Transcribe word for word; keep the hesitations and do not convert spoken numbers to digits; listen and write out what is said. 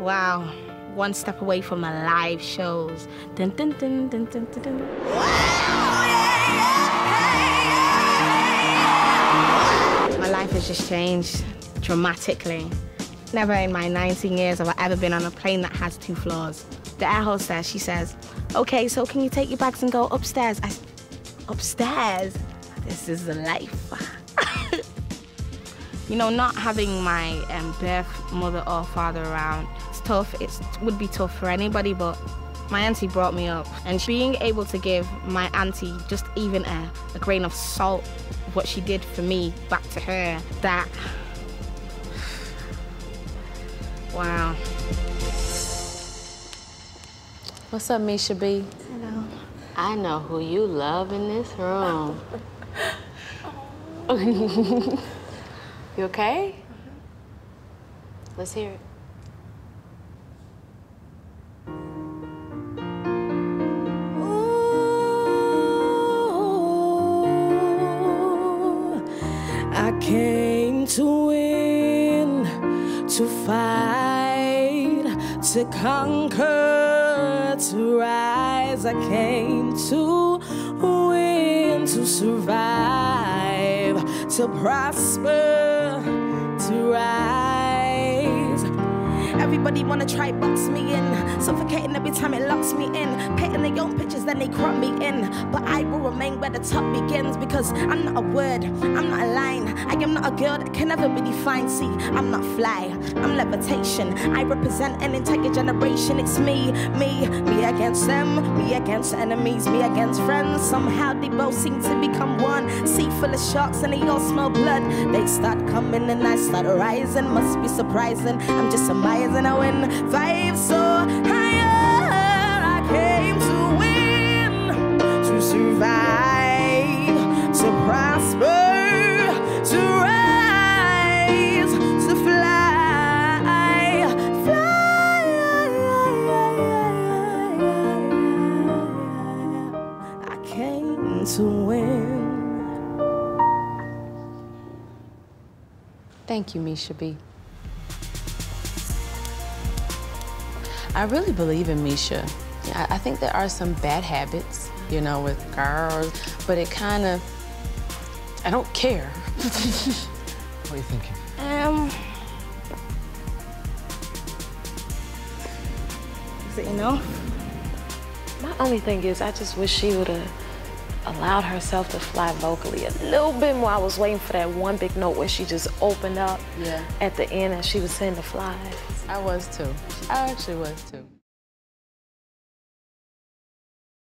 Wow. One step away from my live shows. Dun, dun, dun, dun, dun, dun, dun. My life has just changed dramatically. Never in my nineteen years have I ever been on a plane that has two floors. The air hostess, she says, okay, so can you take your bags and go upstairs? I said, upstairs? This is the life. You know, not having my um, birth mother or father around, it's tough. It's, it would be tough for anybody, but my auntie brought me up. And being able to give my auntie just even a, a grain of salt, what she did for me, back to her, that, wow. What's up, Misha B? Hello. I know who you love in this room. You okay? Mm-hmm. Let's hear it. Ooh, I came to win, to fight, to conquer, to rise. I came to win, to survive, to prosper, to rise. Everybody wanna try box me in, suffocating every time it locks me in, painting their own pictures then they crop me in, but I will remain where the top begins, because I'm not a word, I'm not a line, I am not a girl that can never be defined. See, I'm not fly, I'm levitation, I represent an entire generation. It's me, me, me against them, me against enemies, me against friends. Somehow they both seem to become one. Sea full of sharks and they all smell blood. They start coming and I start rising. Must be surprising, I'm just amazing. I win five so higher. I came to win, to survive, to prosper, to rise, to fly, fly. I came to win. Thank you, Misha B. I really believe in Misha. I, I think there are some bad habits, you know, with girls, but it kind of, I don't care. What are you thinking? Um, is it enough? My only thing is, I just wish she would have allowed herself to fly vocally a little bit more. I was waiting for that one big note where she just opened up yeah. at the end and she was saying the flies. I was too. I actually was too.